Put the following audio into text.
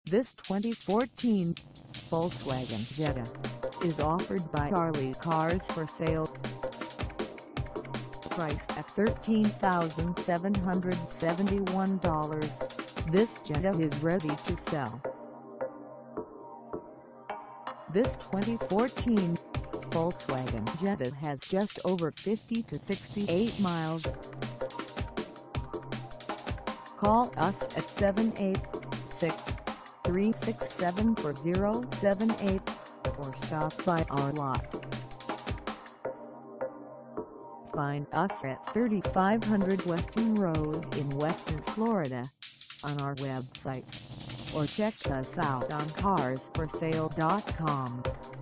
This 2014 Volkswagen Jetta is offered by Arlie Cars for Sale. Price at $13,771, this Jetta is ready to sell. This 2014 Volkswagen Jetta has just over 50 to 68 miles. Call us at 786-367-4078 or stop by our lot. Find us at 3500 Weston Road in Weston, Florida on our website, or check us out on carsforsale.com.